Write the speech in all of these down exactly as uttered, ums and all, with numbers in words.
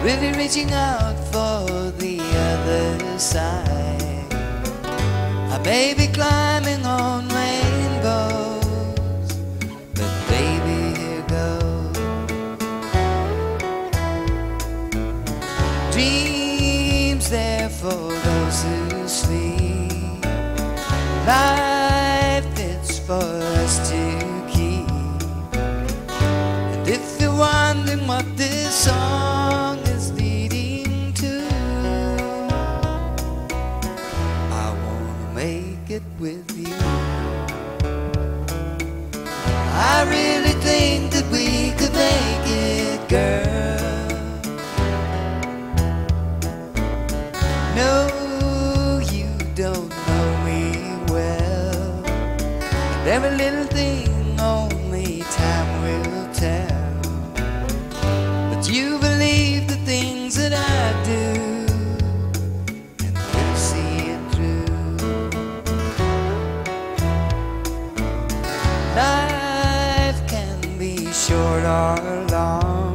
really reaching out for the other side. I may be climbing on rainbows, but baby, here goes. Dreams there for those who sleep. Life it's for us to keep. And if you're wondering what this song is leading to, I wanna make it with you. I really think that we could make it, girl. No, you don't know me well. Every little thing only time will tell. But you believe the things that I do, and we'll see it through. Life can be short or long.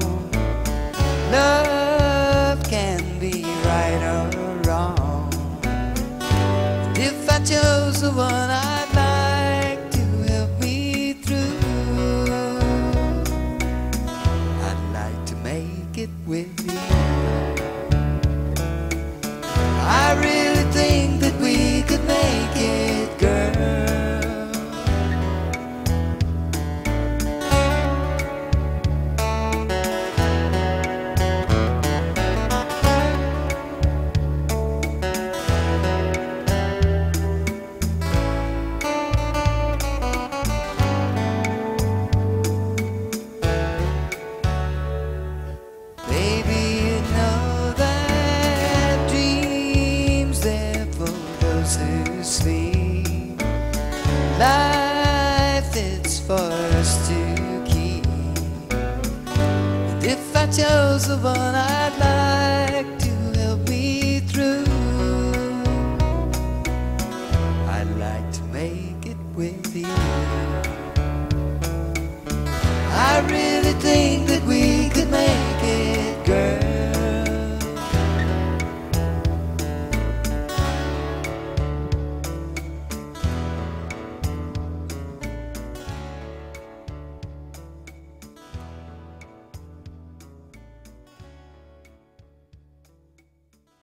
Love can be right or wrong. And if I chose the one I'd like to help me through, I'd like to make it with you. I really think that we could make it, girl. Baby, you know that dreams there for those who sleep. Life it's for us to keep. And if I chose the one I'd like to help me through, I'd like to make it with you. I really think that